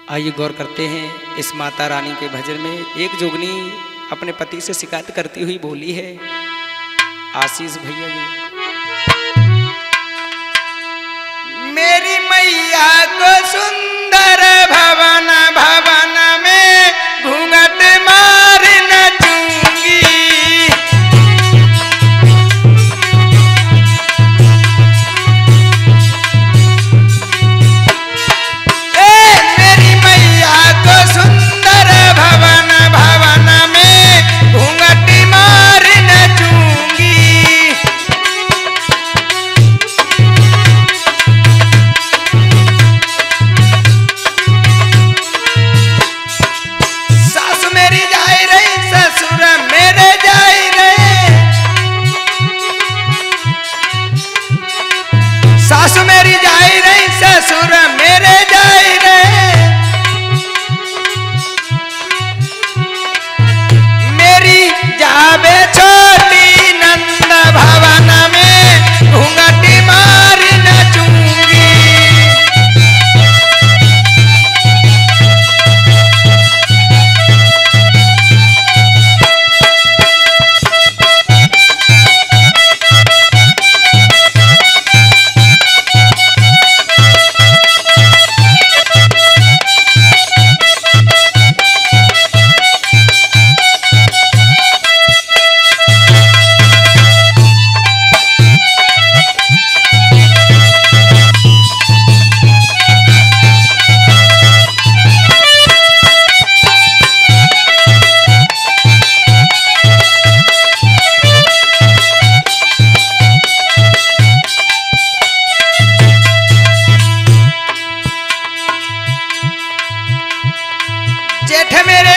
आइए गौर करते हैं इस माता रानी के भजन में। एक जोगनी अपने पति से शिकायत करती हुई बोली है, आशीष भैया जी। मेरी मैया को सुंदर भवन भवन में घूंघट मार नचूंगी। मेरी मैया को सुंदर भवन भवन में घूंघट मार नचूंगी। सासु मेरी जाई रही ससुर मेरे जाई रहे, सासु मेरी जाई रही ससुर मेरे जाई रहे। मेरी जावे छोटी नंद भवन में घूंघटी मार नचूंगी। जेठ मेरे